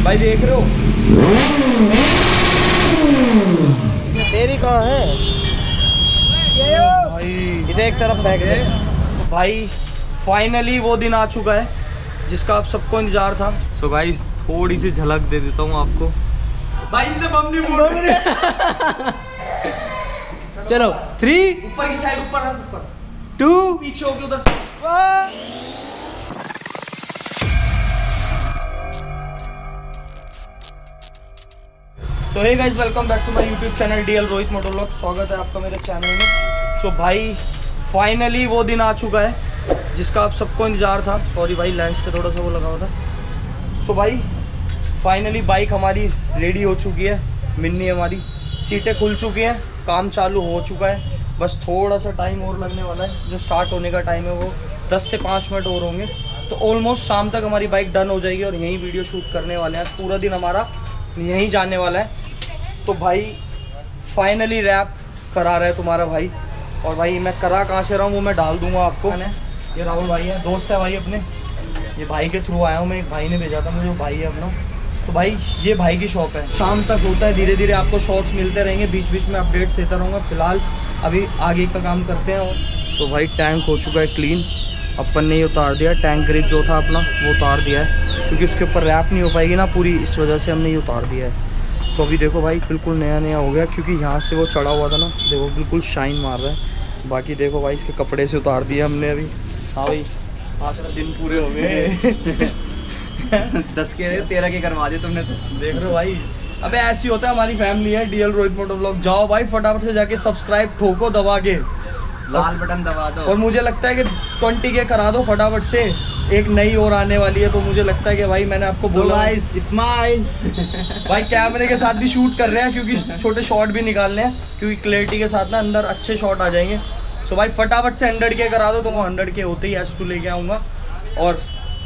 भाई देख रहे हो तेरी कहाँ है भाई, इसे एक तरफ फेंक दे। तो भाई फाइनली वो दिन आ चुका है जिसका आप सबको इंतजार था। सो गाइस थोड़ी सी झलक दे देता हूँ आपको। भाई इनसे बम नहीं फूट रहे। चलो 3 ऊपर की साइड, ऊपर 2 पीछे होगी उधर से। So hey guys, welcome back to my YouTube channel DL Rohit motovlog. स्वागत है आपका मेरे चैनल में। सो भाई फाइनली वो दिन आ चुका है जिसका आप सबको इंतजार था। सॉरी भाई, लेंस पे थोड़ा सा वो लगा हुआ था। सो भाई फाइनली बाइक हमारी रेडी हो चुकी है। मिन्नी हमारी सीटें खुल चुकी हैं, काम चालू हो चुका है। बस थोड़ा सा टाइम और लगने वाला है। जो स्टार्ट होने का टाइम है वो 10 से 5 मिनट और होंगे, तो ऑलमोस्ट शाम तक हमारी बाइक डन हो जाएगी और यहीं वीडियो शूट करने वाले हैं। पूरा दिन हमारा यहीं जाने वाला है। तो भाई फाइनली रैप करा रहा है तुम्हारा भाई। और भाई मैं करा कहाँ से रहा हूँ वो मैं डाल दूंगा आपको। ये राहुल भाई है, दोस्त है भाई अपने। ये भाई के थ्रू आया हूँ मैं, एक भाई ने भेजा था मुझे, वो भाई है अपना। तो भाई ये भाई की शॉप है। शाम तक होता है, धीरे धीरे आपको शॉर्ट्स मिलते रहेंगे, बीच बीच में अपडेट्स देता रहूँगा। फिलहाल अभी आगे का काम करते हैं। सो भाई टैंक हो चुका है क्लीन। अपन ने ही उतार दिया टैंक ग्रिप जो था अपना, वो उतार दिया है क्योंकि उसके ऊपर रैप नहीं हो पाएगी ना पूरी, इस वजह से हमने ये उतार दिया है। सो अभी देखो भाई बिल्कुल नया नया हो गया क्योंकि यहाँ से वो चढ़ा हुआ था ना, देखो बिल्कुल शाइन मार रहा है। बाकी देखो भाई इसके कपड़े से उतार दिया हमने अभी। हाँ भाई आज का दिन पूरे हो गए। 10 के 13 के करवा दिए तुमने तो। देख रहे हो भाई, अबे ऐसी होता है, हमारी फैमिली है डीएल रोहित मोटोव्लॉग। जाओ भाई फटाफट से जाके सब्सक्राइब ठोको दबा के, लाल बटन दबा दो। और मुझे लगता है कि 20 के करा दो फटाफट से। एक नई और आने वाली है, तो मुझे लगता है कि भाई मैंने आपको बोला स्माइल। भाई कैमरे के साथ भी शूट कर रहे हैं क्योंकि छोटे शॉट भी निकालने हैं, क्योंकि क्लैरिटी के साथ ना अंदर अच्छे शॉट आ जाएंगे। सो भाई फटाफट से 100 के करा दो, तो मैं 100 के होते ही S2 लेके आऊँगा। और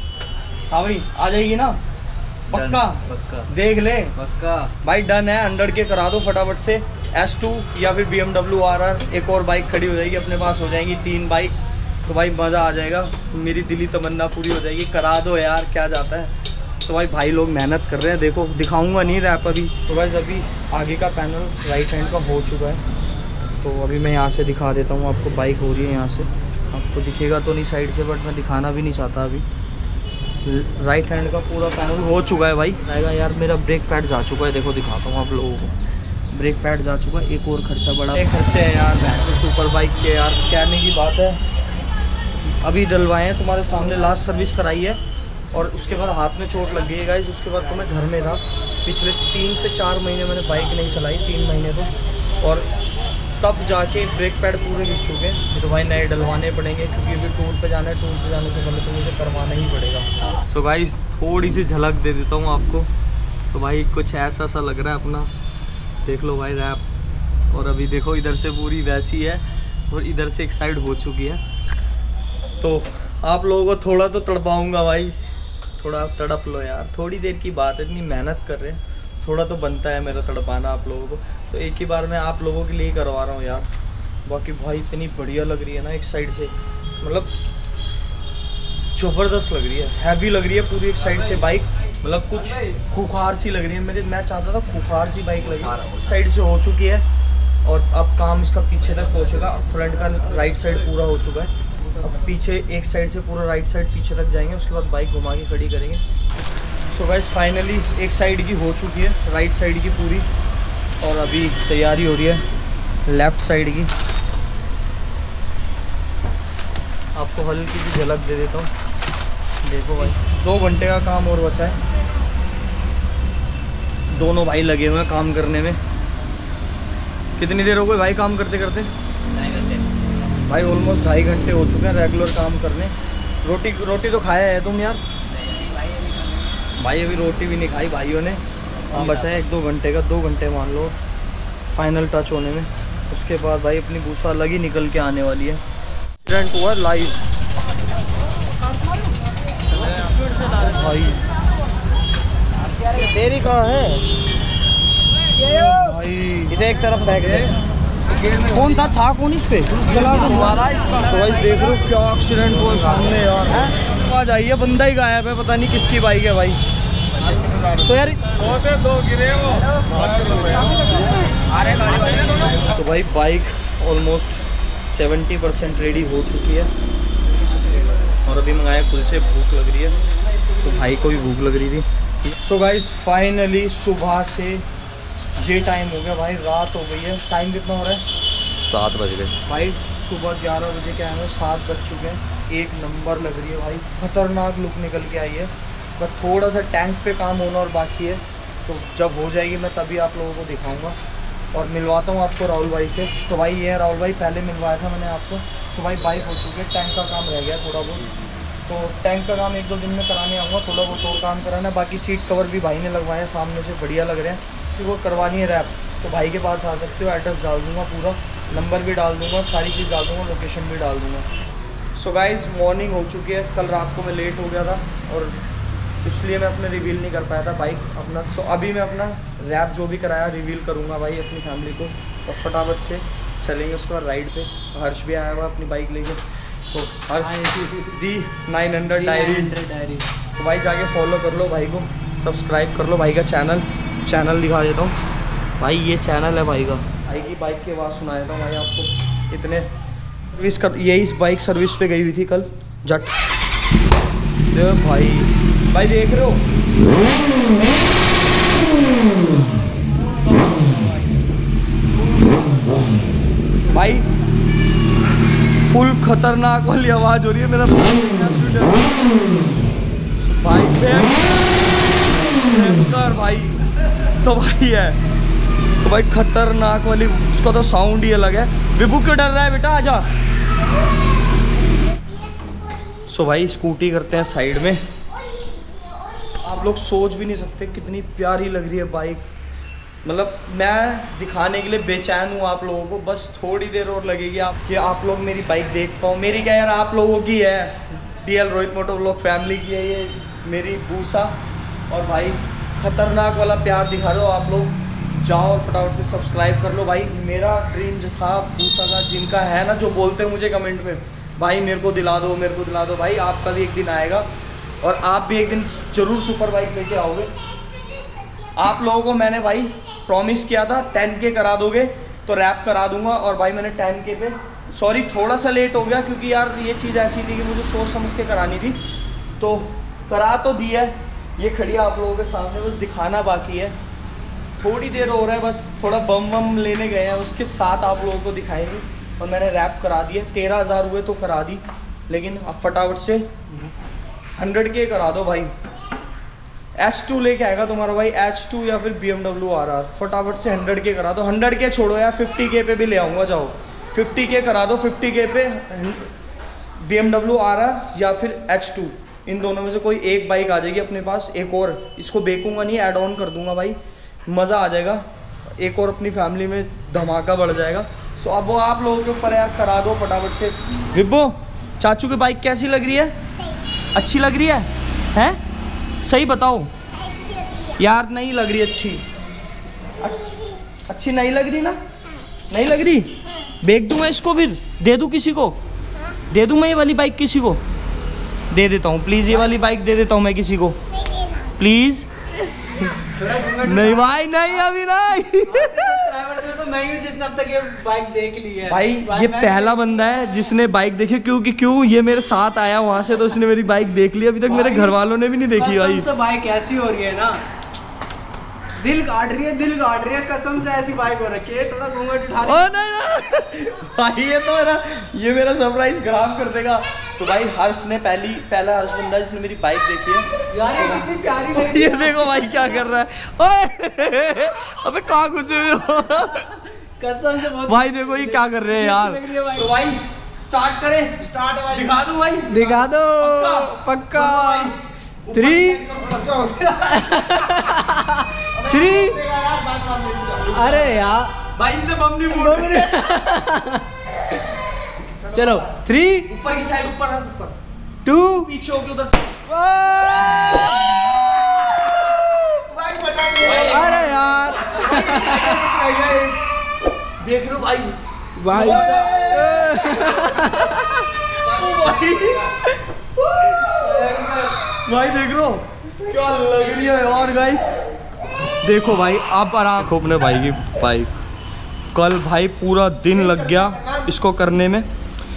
हाँ भाई आ जाएगी ना, पक्का पक्का देख ले पक्का भाई, डन है। 100 के करा दो फटाफट से। S2 या फिर BMW RR, एक और बाइक खड़ी हो जाएगी अपने पास, हो जाएंगी 3 बाइक। तो भाई मज़ा आ जाएगा, मेरी दिली तमन्ना पूरी हो जाएगी। करा दो यार, क्या जाता है। तो भाई लोग मेहनत कर रहे हैं, देखो दिखाऊंगा नहीं रैप अभी। तो भाई अभी आगे का पैनल राइट हैंड का हो चुका है, तो अभी मैं यहाँ से दिखा देता हूँ आपको। बाइक हो रही है यहाँ से, आपको दिखेगा तो नहीं साइड से, बट मैं दिखाना भी नहीं चाहता अभी। राइट हैंड का पूरा पैनल हो चुका है भाई। आएगा यार, मेरा ब्रेक पैड जा चुका है, देखो दिखाता हूँ आप लोगों को। ब्रेक पैड जा चुका है। एक और खर्चा बड़ा खर्चे हैं यार, सुपर बाइक के यार, कहने की बात है। अभी डलवाए हैं तुम्हारे सामने, लास्ट सर्विस कराई है और उसके बाद हाथ में चोट लग गई है गाइस। उसके बाद तो मैं घर में था, पिछले 3 से 4 महीने मैंने बाइक नहीं चलाई, 3 महीने तो। और तब जाके ब्रेक पैड पूरे घिस चुके हैं। तो भाई नए डलवाने पड़ेंगे क्योंकि अभी टूर पे जाना है। टूर पे जाने से पहले तो मुझे करवाना ही पड़ेगा। सो गाइस थोड़ी सी झलक दे देता हूँ आपको। तो भाई कुछ ऐसा सा लग रहा है अपना, देख लो भाई रैप। और अभी देखो इधर से पूरी वैसी है और इधर से एक साइड हो चुकी है। तो आप लोगों को थोड़ा तो तड़पाऊँगा भाई, थोड़ा आप तड़प लो यार। थोड़ी देर की बात है, इतनी मेहनत कर रहे हैं, थोड़ा तो बनता है मेरा तड़पाना आप लोगों को। तो एक ही बार मैं आप लोगों के लिए करवा रहा हूँ यार। बाकी भाई इतनी बढ़िया लग रही है ना एक साइड से, मतलब ज़बरदस्त लग रही है, हैवी लग रही है पूरी एक साइड से बाइक। मतलब कुछ खुखार सी लग रही है। मैं चाहता था खुखार सी बाइक लगी, साइड से हो चुकी है। और अब काम इसका पीछे तक पहुँचेगा। फ्रंट का राइट साइड पूरा हो चुका है, अब पीछे एक साइड से पूरा राइट साइड पीछे तक जाएंगे। उसके बाद बाइक घुमा के खड़ी करेंगे। सो गाइस फाइनली एक साइड की हो चुकी है, राइट साइड की पूरी। और अभी तैयारी हो रही है लेफ़्ट साइड की। आपको हल्की सी झलक दे देता हूँ, देखो भाई 2 घंटे का काम और बचा है। दोनों भाई लगे हुए हैं काम करने में। कितनी देर हो गई भाई काम करते करते? 2.5 घंटे भाई ऑलमोस्ट 2.5 घंटे हो चुके हैं रेगुलर काम करने। रोटी तो खाया है तुम यार? भाई अभी रोटी भी नहीं खाई भाइयों ने। हम बचा है 1-2 घंटे का, 2 घंटे मान लो फाइनल टच होने में। उसके बाद भाई अपनी भूसा अलग ही निकल के आने वाली है। एक्सीडेंट हुआ लाइव भाई। तेरी कहाँ है भाई इसे एक तरफ फेंक दे। कौन था कौन इस पे चला तुम्हारा इसका। तो भाई देख रहे हो क्या एक्सीडेंट हुआ सामने यार। आवाज आई है, बंदा ही गायब है, पता नहीं किसकी बाइक है भाई। तो यार तो भाई बाइक ऑलमोस्ट 70% रेडी हो चुकी है और अभी मंगाया कुलचे, भूख लग रही है तो भाई को भी भूख लग रही थी। सो गाइस फाइनली सुबह से ये टाइम हो गया भाई, रात हो गई है। टाइम कितना हो रहा है? 7 बज गए भाई सुबह 11 बजे के आए हैं, 7 बज चुके हैं। एक नंबर लग रही है भाई, खतरनाक लुक निकल के आई है। बस थोड़ा सा टैंक पे काम होना और बाकी है, तो जब हो जाएगी मैं तभी आप लोगों को दिखाऊंगा और मिलवाता हूँ आपको राहुल भाई से। तो भाई ये है राहुल भाई, पहले मिलवाया था मैंने आपको। तो भाई बाइक हो चुकी है, टैंक का काम रह गया थोड़ा बहुत, तो टैंक का काम 1-2 दिन में कराने आऊँगा। थोड़ा बहुत और काम कराना है, बाकी सीट कवर भी भाई ने लगवाए हैं, सामने से बढ़िया लग रहे हैं। तो वो करवानी है रैप, तो भाई के पास आ सकते हो। एड्रेस डाल दूँगा, पूरा नंबर भी डाल दूँगा, सारी चीज़ डाल दूँगा, लोकेशन भी डाल दूँगा। सो गाइस मॉर्निंग हो चुकी है। कल रात को मैं लेट हो गया था और इसलिए मैं अपने रिवील नहीं कर पाया था बाइक अपना। तो अभी मैं अपना रैप जो भी कराया रिवील करूँगा भाई अपनी फैमिली को, और फटाफट से चलेंगे उसके बाद राइड पे। हर्ष भी आया हुआ अपनी बाइक लेके, तो हर्ष Z900 डायरीज। तो भाई जाके फॉलो कर लो भाई को, सब्सक्राइब कर लो भाई का चैनल दिखा देता हूँ भाई, ये चैनल है भाई का। भाई की बाइक की आवाज़ सुना देता हूँ भाई आपको। इतने सर्विस कर, यही बाइक सर्विस पे गई हुई थी कल जट दे भाई देख रहे हो भाई, फुल खतरनाक वाली आवाज़ हो रही है। मेरा भाई भयंकर भाई, तो भाई है तो भाई खतरनाक वाली, उसका तो साउंड ही अलग है। विभू क्यों डर रहा है बेटा, आजा। सो भाई स्कूटी करते हैं साइड में। आप लोग सोच भी नहीं सकते कितनी प्यारी लग रही है बाइक। मतलब मैं दिखाने के लिए बेचैन हूँ आप लोगों को, बस थोड़ी देर और लगेगी कि आप लोग मेरी बाइक देख पाओ। मेरी क्या यार, आप लोगों की है, DL Rohit moto vlog family की है ये मेरी बूसा। और भाई खतरनाक वाला प्यार दिखा रहे हो आप लोग। जाओ और फटाफट से सब्सक्राइब कर लो भाई। मेरा ड्रीम जो था बूसा का, जिनका है ना, जो बोलते हैं मुझे कमेंट में भाई मेरे को दिला दो, मेरे को दिला दो, भाई आपका भी एक दिन आएगा और आप भी एक दिन ज़रूर सुपर बाइक लेके आओगे। आप लोगों को मैंने भाई प्रॉमिस किया था 10K करा दोगे तो रैप करा दूंगा, और भाई मैंने 10K पे, सॉरी थोड़ा सा लेट हो गया क्योंकि यार ये चीज़ ऐसी थी कि मुझे सोच समझ के करानी थी, तो करा तो दिया है। ये खड़ी है आप लोगों के सामने, बस दिखाना बाकी है। थोड़ी देर हो रहा है, बस थोड़ा बम वम लेने गए हैं, उसके साथ आप लोगों को दिखाएंगे। और मैंने रैप करा दिया, 13,000 हुए तो करा दी, लेकिन अब फटाफट से 100K करा दो भाई। H2 लेके आएगा तुम्हारा भाई, H2 या फिर BMW RR। फटाफट से 100K करा दो। 100K छोड़ो यार, 50K पे भी ले आऊँगा, जाओ 50K करा दो। 50K पे BMW RR या फिर H2, इन दोनों में से कोई एक बाइक आ जाएगी अपने पास। एक और इसको बेचूंगा नहीं, ऐड ऑन कर दूंगा भाई, मज़ा आ जाएगा। एक और अपनी फैमिली में धमाका बढ़ जाएगा। सो अब वो आप लोगों के ऊपर यार, करा दो फटाफट से। विब्बो चाचू की बाइक कैसी लग रही है? अच्छी लग रही है? हैं सही बताओ यार, नहीं लग रही अच्छी? अच्छी नहीं लग रही ना? नहीं लग रही? बेच दूँ मैं इसको, फिर दे दूँ किसी को? दे दूँ मैं ये वाली बाइक किसी को? दे देता हूँ प्लीज़, ये वाली बाइक दे देता हूँ मैं किसी को प्लीज़। नहीं भाई नहीं, अभी नहीं। तो मैं ही हूँ जिसने अब तक ये बाइक देख ली है भाई ये पहला बंदा है जिसने बाइक देखी, क्योंकि ये मेरे साथ आया वहाँ से, तो इसने मेरी बाइक देख ली। अभी तक मेरे घर वालों ने भी नहीं देखी भाई। बाइक ऐसी हो रही है ना, दिल काट रही है कसम से। ऐसी बाइक हो रखी है, थोड़ा घूंघट उठा ले। नहीं भाई ये मेरा सरप्राइज खराब कर देगा। तो भाई हर्ष ने पहला हर्ष बंदा जिसने मेरी बाइक देखी है यार, ये कितनी प्यारी लग रही है। ये देखो भाई क्या कर रहा है। ओए अबे कहाँ घुसे हुए हो? कसम से बहुत भाई देखो ये क्या कर रहे हैं यार। तो भाई स्टार्ट करें? स्टार्ट भाई, दिखा दूं भाई? दिखा दो पक्का। 3 अरे यार भाई इनसे बम नहीं फूट। चलो 3 ऊपर की साइड, ऊपर 2 पीछे होके उधर से। अरे यार देख रहे हो भाई? भाई भाई देख रहे हो क्या लग रही है यार गाइस। देखो भाई आप आराम देखो अपने भाई की बाइक। कल भाई पूरा दिन लग गया इसको करने में।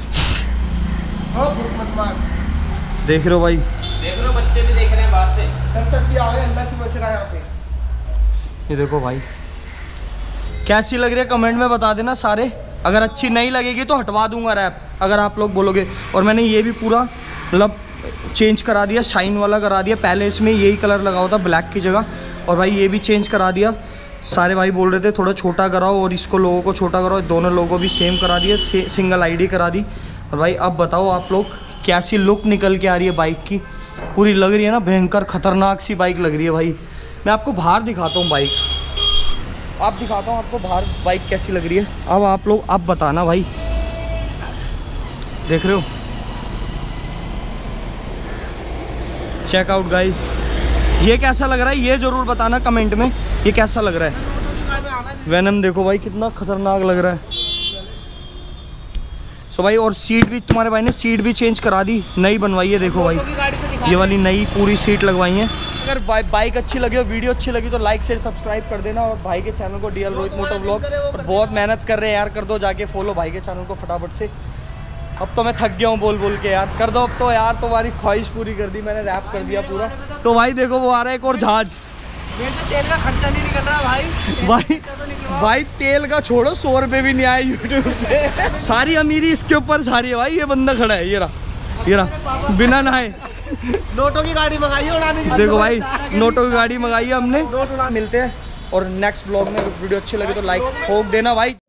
देख रहे हो भाई, देख लो बच्चे भी देख रहे हैं बाहर से। अल्लाह की बच रहा है यहाँ पे। ये देखो भाई कैसी लग रही है कमेंट में बता देना सारे। अगर अच्छी नहीं लगेगी तो हटवा दूंगा रैप, अगर आप लोग बोलोगे। और मैंने ये भी पूरा मतलब चेंज करा दिया, शाइन वाला करा दिया। पहले इसमें यही कलर लगा हुआ था ब्लैक की जगह, और भाई ये भी चेंज करा दिया। सारे भाई बोल रहे थे थोड़ा छोटा कराओ और इसको लोगों को छोटा कराओ, दोनों लोगों को भी सेम करा दिया, सिंगल आईडी करा दी। और भाई अब बताओ आप लोग कैसी लुक निकल के आ रही है बाइक की। पूरी लग रही है ना भयंकर खतरनाक सी बाइक लग रही है भाई। मैं आपको बाहर दिखाता हूँ बाइक, आप दिखाता हूँ आपको बाहर बाइक कैसी लग रही है। अब आप लोग अब बताना भाई, देख रहे हो, चेक आउट गाइस। ये कैसा लग रहा है ये ज़रूर बताना कमेंट में, ये कैसा लग रहा है। वेनम देखो भाई कितना खतरनाक लग रहा है। सो भाई और सीट भी तुम्हारे भाई ने सीट भी चेंज करा दी, नई बनवाई है। देखो भाई ये वाली नई पूरी सीट लगवाई है। अगर बाइक अच्छी लगी और वीडियो अच्छी लगी तो लाइक शेयर सब्सक्राइब कर देना। और भाई के चैनल को डीएल रोहित मोटो व्लॉग, और बहुत मेहनत कर रहे हैं यार, कर दो जाके फॉलो भाई के चैनल को फटाफट से। अब तो मैं थक गया हूँ बोल बोल के यार, कर दो अब तो यार, तुम्हारी ख्वाहिश पूरी कर दी मैंने, रैप कर दिया पूरा। तो भाई देखो वो आ रहा है एक और जहाज। तेल का खर्चा नहीं निकल रहा भाई। भाई तेल का छोड़ो, 100 रुपये भी नहीं आए यूट्यूब से। सारी अमीरी इसके ऊपर सारी है भाई। ये बंदा खड़ा है, ये रहा बिना नहाए। नोटों की गाड़ी मंगाई है उड़ाने की। देखो भाई नोटों की गाड़ी मंगाई है हमने। मिलते हैं और नेक्स्ट ब्लॉग में वीडियो अच्छी लगी तो लाइक ठोक देना भाई।